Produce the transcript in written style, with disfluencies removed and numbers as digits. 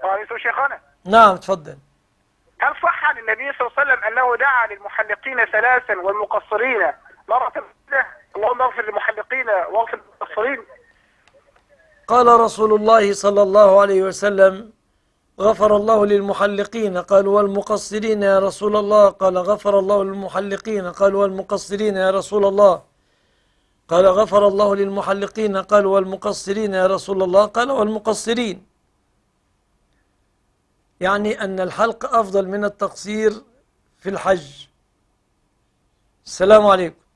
عليكم شيخنا. نعم تفضل. هل صح عن النبي صلى الله عليه وسلم أنه دعا للمحلقين ثلاثا والمقصرين مرة واحدة؟ اللهم اغفر للمحلقين واغفر للمقصرين. قال رسول الله صلى الله عليه وسلم: غفر الله للمحلقين. قالوا: والمقصرين يا رسول الله؟ قال: غفر الله للمحلقين. قالوا: والمقصرين يا رسول الله؟ قال: غفر الله للمحلقين. قالوا: والمقصرين يا رسول الله؟ قال: والمقصرين. يعني أن الحلق أفضل من التقصير في الحج. السلام عليكم.